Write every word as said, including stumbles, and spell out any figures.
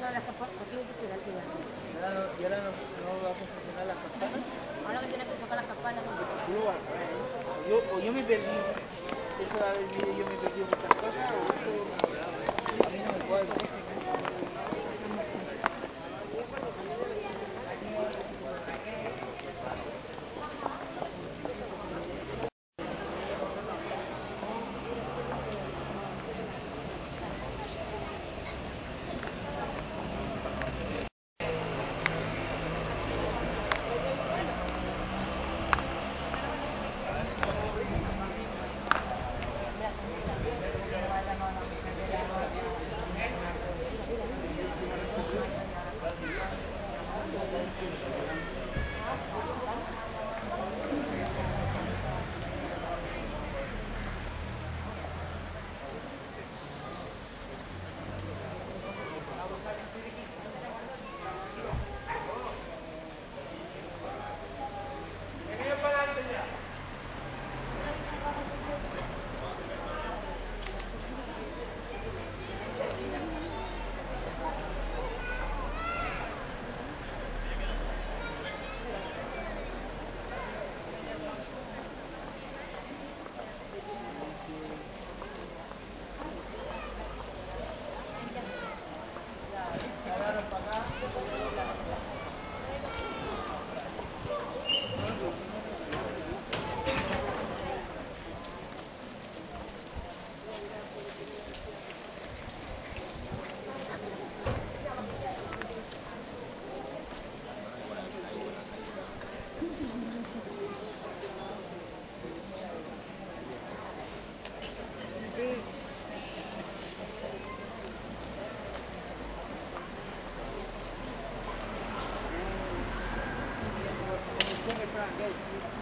son las campanas? ¿Por qué me queda aquí? ¿Y ahora, no, y ahora no, no va a funcionar las campanas? Ahora que tiene que tocar las campanas. Yo, yo, o yo me perdí. Eso de haber vivido yo me perdí muchas cosas, o eso a mí no me cuadra. Frank,